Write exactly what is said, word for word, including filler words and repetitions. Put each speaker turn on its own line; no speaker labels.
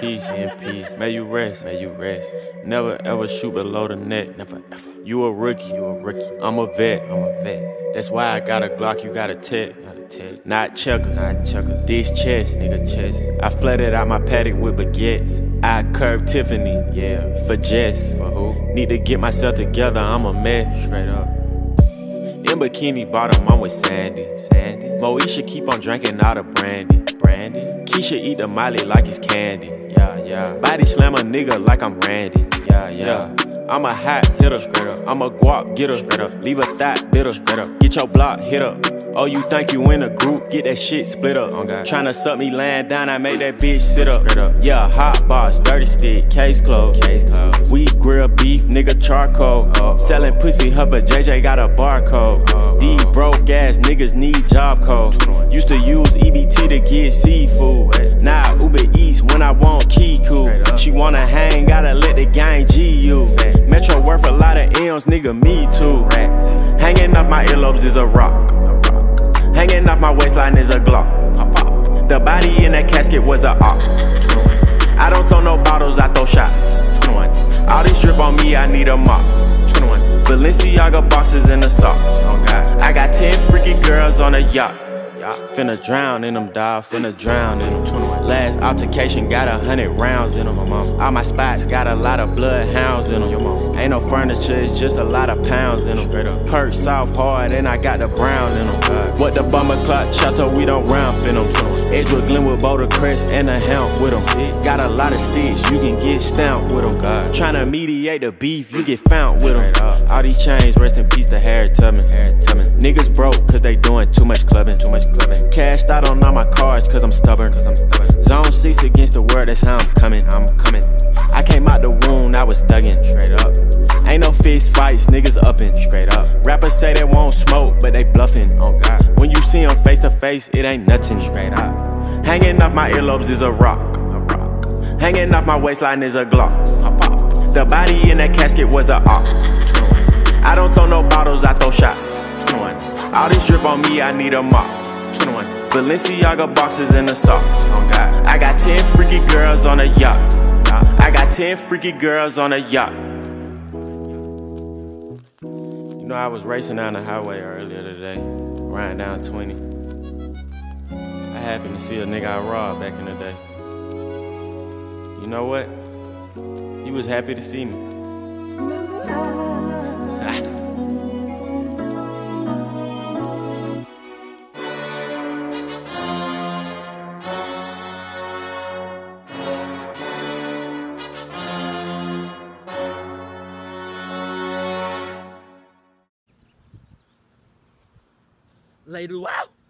peace, in peace. May you rest, may you rest. Never ever shoot below the net. Never ever. You a rookie, you a rookie. I'm a vet, I'm a vet. That's why I got a Glock, you got a tech. Not checkers, not checkers. This chess, nigga, chess. I flooded out my paddock with baguettes. I curved Tiffany, yeah, for Jess. For who? Need to get myself together, I'm a mess. Straight up. In Bikini Bottom, I'm with Sandy. Sandy. Moesha keep on drinking all the brandy. Brandy. Keisha eat the Molly like it's candy. Yeah, yeah. Body slam a nigga like I'm Randy. Yeah, yeah. yeah. I'm a hot hitter. Straight up. I'm a guap getter. Straight up. Leave a thought bitter. Straight up. Get your block hit up. Oh, you think you in a group? Get that shit split up. Oh, tryna suck me laying down, I make that bitch sit up. up. Yeah, hot box, dirty stick, case closed. Case closed. We grill beef, nigga charcoal. Oh, Selling oh. pussy, her but J J got a barcode. Oh, These oh. broke ass niggas need job code. Used to use E B T to get seafood. Now Uber Eats when I want Kiku. She wanna hang, gotta let the gang G you. Metro worth a lot of M's, nigga, me too. Hanging off my earlobes is a rock. Hanging off my waistline is a Glock. The body in that casket was a op. I don't throw no bottles, I throw shots. All this drip on me, I need a mop. Balenciaga boxes and the socks. I got ten freaky girls on a yacht. Finna drown in them, dawg, finna drown in them. Last altercation got a hundred rounds in them. All my spots got a lot of bloodhounds in them. Ain't no furniture, it's just a lot of pounds in them. Perk soft hard and I got the brown in them. What the bummer clock chateau, we don't ramp in them. Edgewood, Glenwood, Boulder Crest and a helm with them. Got a lot of sticks, you can get stamped with them. Tryna mediate the beef, you get found with them. All these chains, rest in peace to Harriet Tubman. Niggas broke cause they doing too much clubbing. Too much clubbing. Cashed out on all my cards cause I'm stubborn. Cause I'm stubborn. Zone six against the world, that's how I'm coming. I'm coming. I came out the wound, I was thuggin'. Straight up. Ain't no fist fights, niggas uppin'. Straight up. Rappers say they won't smoke, but they bluffin'. Oh God. When you see them face to face, it ain't nothing. Straight up. Hanging off my earlobes is a rock. A rock. Hanging off my waistline is a Glock. A pop. The body in that casket was a op. I don't throw no bottles, I throw shots. All this drip on me, I need a mop. Balenciaga boxes and the socks. I got ten freaky girls on a yacht. I got ten freaky girls on a yacht. You know, I was racing down the highway earlier today, riding down twenty. I happened to see a nigga I robbed back in the day. You know what? He was happy to see me.
Later, out.